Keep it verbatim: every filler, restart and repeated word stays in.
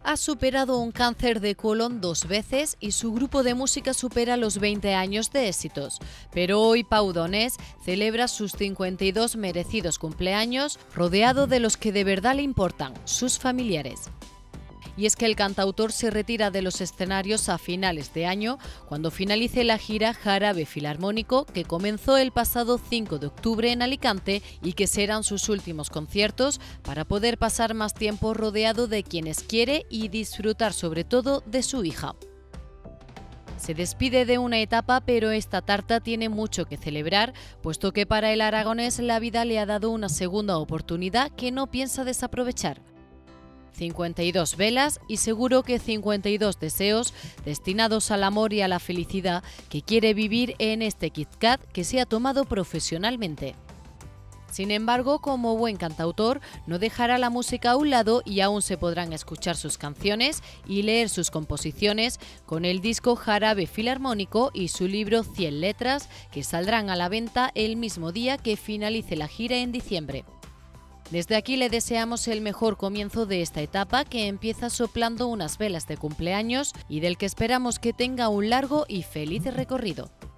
Ha superado un cáncer de colon dos veces y su grupo de música supera los veinte años de éxitos. Pero hoy Pau Donés celebra sus cincuenta y dos merecidos cumpleaños rodeado de los que de verdad le importan, sus familiares. Y es que el cantautor se retira de los escenarios a finales de año, cuando finalice la gira Jarabe Filarmónico, que comenzó el pasado cinco de octubre en Alicante y que serán sus últimos conciertos para poder pasar más tiempo rodeado de quienes quiere y disfrutar sobre todo de su hija. Se despide de una etapa, pero esta tarta tiene mucho que celebrar, puesto que para el aragonés la vida le ha dado una segunda oportunidad que no piensa desaprovechar. cincuenta y dos velas y seguro que cincuenta y dos deseos destinados al amor y a la felicidad que quiere vivir en este Kit Kat que se ha tomado profesionalmente. Sin embargo, como buen cantautor, no dejará la música a un lado y aún se podrán escuchar sus canciones y leer sus composiciones con el disco Jarabe Filarmónico y su libro cien letras, que saldrán a la venta el mismo día que finalice la gira en diciembre. Desde aquí le deseamos el mejor comienzo de esta etapa que empieza soplando unas velas de cumpleaños y del que esperamos que tenga un largo y feliz recorrido.